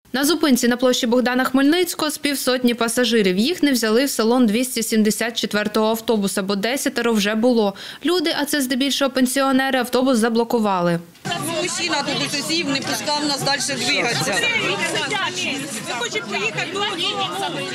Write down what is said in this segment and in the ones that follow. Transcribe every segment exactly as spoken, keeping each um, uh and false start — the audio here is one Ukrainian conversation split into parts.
На зупинці на площі Богдана Хмельницького з півсотні пасажирів. Їх не взяли в салон двісті сімдесят четвертого автобуса, бо десятеро вже було. Люди, а це здебільшого пенсіонери, автобус заблокували. Мужчина тут усів, не пускав нас далі двигатися. Ми хочемо поїхати додому.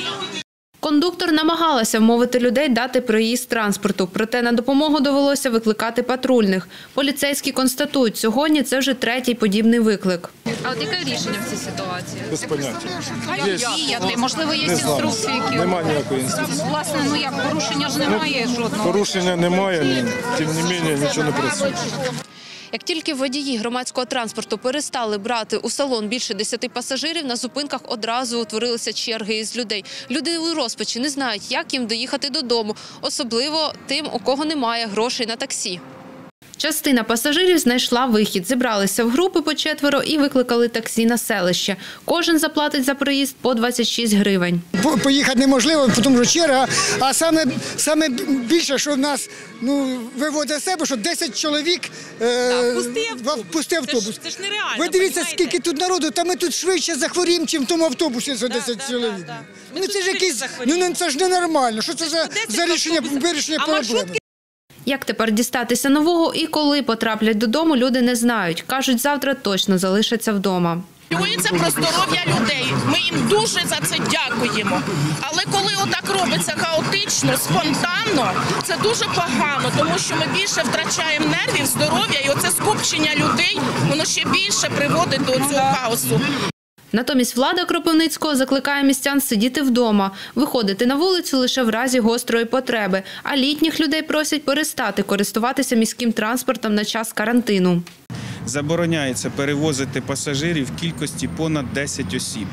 Кондуктор намагалася вмовити людей дати проїзд транспорту, проте на допомогу довелося викликати патрульних. Поліцейські констатують, сьогодні це вже третій подібний виклик. А от яке рішення в цій ситуації? Без поняття. Є, діяти? Можливо, є не знаю. інструкції, які… Немає ніякої інструкції. Власне, ну як, порушення ж немає жодного. Порушення немає, ні. Тим не менше нічого не працює. Як тільки водії громадського транспорту перестали брати у салон більше десяти пасажирів, на зупинках одразу утворилися черги із людей. Люди у розпачі не знають, як їм доїхати додому, особливо тим, у кого немає грошей на таксі. Частина пасажирів знайшла вихід, зібралися в групи по четверо і викликали таксі на селище. Кожен заплатить за проїзд по двадцять шість гривень. Поїхати неможливо, тому що черга, а саме, саме більше, що в нас ну, виводить з себе, що десять чоловік е, пустий автобус. пустий автобус. Це ж, це ж нереально, Ви дивіться, понімаєте? скільки тут народу, та ми тут швидше захворіємо, чим в тому автобусі за десять да, чоловік. да, да. Ми Ну тут це ж швидше якісь, захворіємо. ну це ж ненормально, що це за, десять за рішення, автобусів. вирішення А проблеми. маршрутки? Як тепер дістатися нового і коли потраплять додому, люди не знають. Кажуть, завтра точно залишаться вдома. Хвилюються про здоров'я людей. Ми їм дуже за це дякуємо. Але коли отак робиться хаотично, спонтанно, це дуже погано, тому що ми більше втрачаємо нервів, здоров'я, і оце скупчення людей, воно ще більше приводить до цього хаосу. Натомість влада Кропивницького закликає містян сидіти вдома, виходити на вулицю лише в разі гострої потреби, а літніх людей просять перестати користуватися міським транспортом на час карантину. Забороняється перевозити пасажирів в кількості понад десять осіб.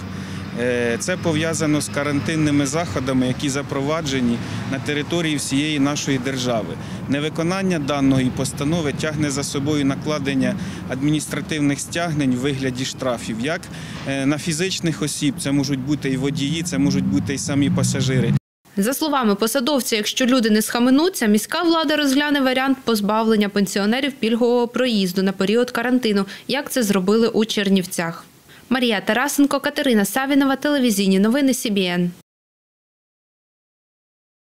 Це пов'язано з карантинними заходами, які запроваджені на території всієї нашої держави. Невиконання даної постанови тягне за собою накладення адміністративних стягнень в вигляді штрафів, як на фізичних осіб, це можуть бути і водії, це можуть бути і самі пасажири. За словами посадовця, якщо люди не схаменуться, міська влада розгляне варіант позбавлення пенсіонерів пільгового проїзду на період карантину, як це зробили у Чернівцях. Марія Тарасенко, Катерина Савінова, телевізійні новини Сі Бі Ен.